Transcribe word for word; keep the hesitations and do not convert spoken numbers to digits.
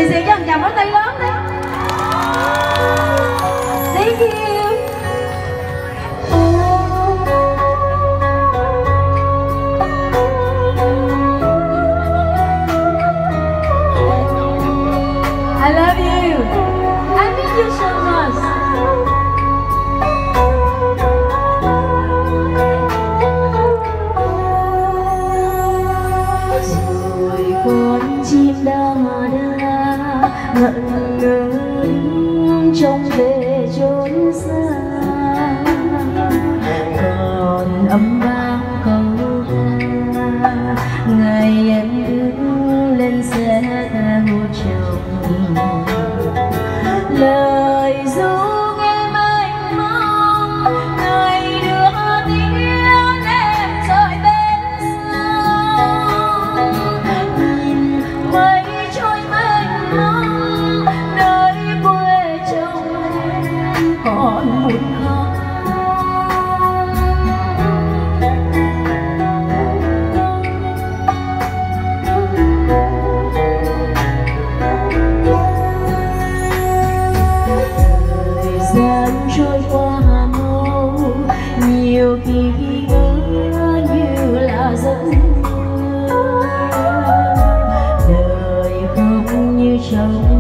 Lì xì cho chồng có tay lớn đi. Thank you. I love you. I miss you so much. Rồi con chim đã đã ngẩn ngơ trông về chốn xa, còn âm vang câu ca ngày em đứng lên xe theo chồng. Lời ru nghe mênh mông ngày đưa tiếng em rồi bên sông. Nhìn mây trôi mênh mông nơi quê chồng em còn buồn khóc. Trôi qua mâu nhiều khi ngỡ như là giấc mơ, đời không như trông